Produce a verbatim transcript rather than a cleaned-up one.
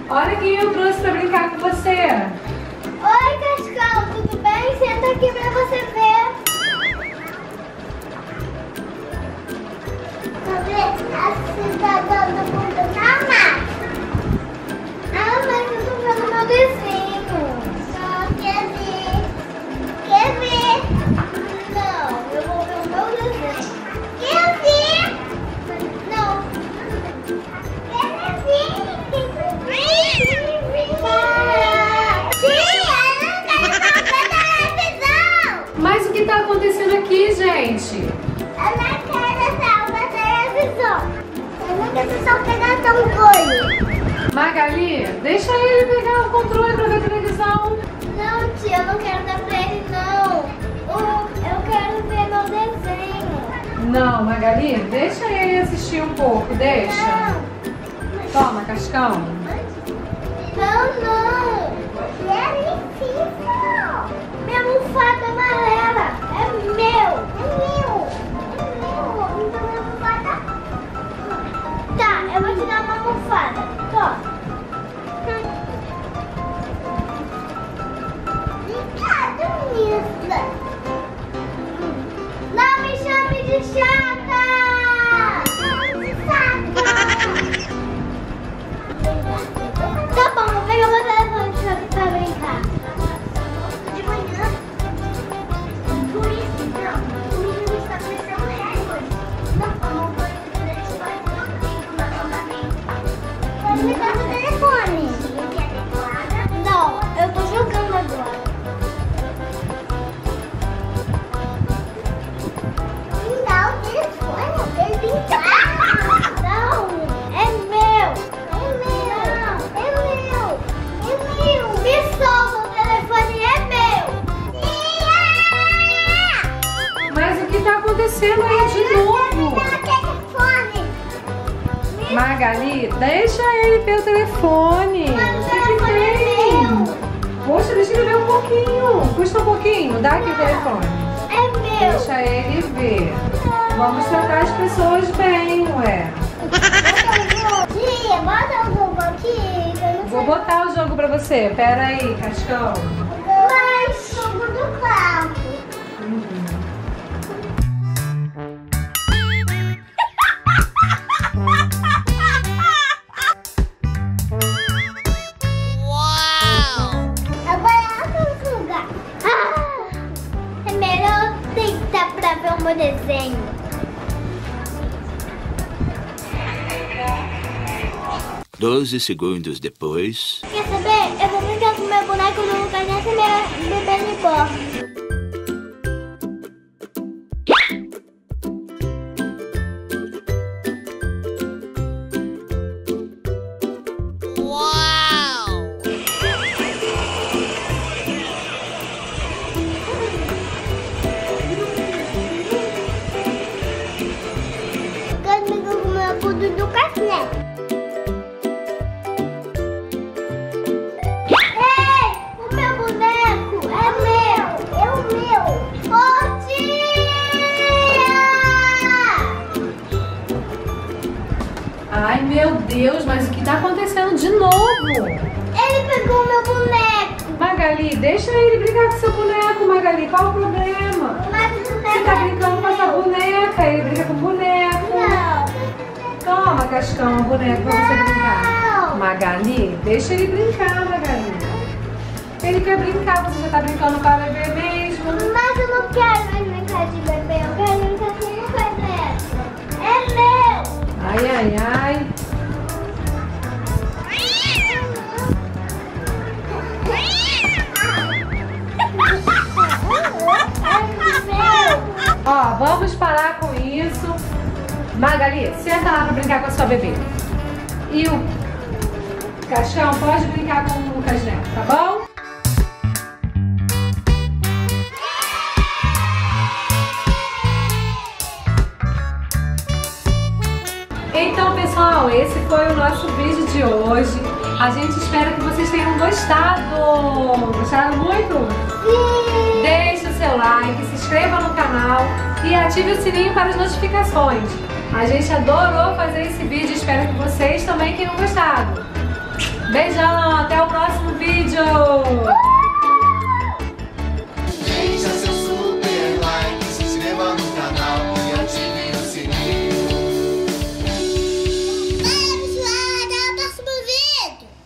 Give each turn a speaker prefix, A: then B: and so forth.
A: Olha quem eu trouxe pra brincar com você.
B: Oi, Cascão, tudo bem? Senta aqui pra você ver. Pra ver a cidadã do mundo na massa. Ah, mas eu tô vendo meu desenho. Só quer ver. Quer ver? Não, eu vou ver o meu desenho. Quer ver? Não. Quer ver?
A: Mas o que tá acontecendo aqui, gente?
B: Eu não quero salvar a televisão. Eu não quero só pegar tão controle.
A: Magali, deixa ele pegar o controle pra ver a televisão.
B: Não, tia, eu não quero dar pra ele, não. Eu, eu quero ver meu desenho.
A: Não, Magali, deixa ele assistir um pouco, deixa.
B: Não.
A: Toma, Cascão.
B: Não, não. É difícil. Minha almofada amarela. É meu. É meu. É meu. Então minha almofada. Tá, eu vou te dar uma almofada. Toma. Obrigada, Nilda. Não me chame de chata. Tá bom, vou pegar meu telefone pra brincar. De manhã. Por isso, não. O menino está começando recorde. Não, amor, pode fazer isso, vai tomar novamente. Pode me dar meu telefone. Você quer teclada? Não, eu tô jogando agora. Me dá o telefone, eu quero brincar. Não, é meu. Me solta, o telefone é meu! Tia!
A: Mas o que tá acontecendo aí de novo?
B: Telefone.
A: Magali, deixa ele ver o telefone.
B: Mas
A: O que que tem? Poxa, deixa ele ver um pouquinho. Custa um pouquinho, dá aqui o telefone.
B: É meu!
A: Deixa ele ver. Vamos tratar as pessoas bem, ué.
B: Tia, bota o jogo aqui.
A: Vou botar o jogo pra você. Pera aí, Cascão.
B: Mas jogo do carro. Uau! Agora vamos jogar. Ah, é melhor tentar pra ver o meu desenho.
C: Doze segundos depois.
B: Quer saber? Eu vou brincar com meu boneco no lugar dessa minha bebê reborn.
A: Ai, meu Deus, mas o que tá acontecendo de novo?
B: Ele pegou o meu boneco.
A: Magali, deixa ele brincar com seu boneco, Magali. Qual o problema?
B: Mas o boneco
A: Você tá brincando com essa boneca, ele brinca com o boneco.
B: Não.
A: Toma, Cascão, o boneco pra você brincar.
B: Não.
A: Magali, deixa ele brincar, Magali. Ele quer brincar, você já tá brincando com a bebê mesmo.
B: Mas eu não quero mais brincar de bebê, eu quero brincar com uma coisa. É meu.
A: Ai, ai, ai. Ó, vamos parar com isso. Magali, senta lá pra brincar com a sua bebê. E o Cascão pode brincar com o Lucas Neto, tá bom? Então, pessoal, esse foi o nosso vídeo de hoje. A gente espera que vocês tenham gostado. Gostaram muito?
B: Sim.
A: Deixe o seu like, se inscreva no canal e ative o sininho para as notificações. A gente adorou fazer esse vídeo, espero que vocês também tenham gostado. Beijão!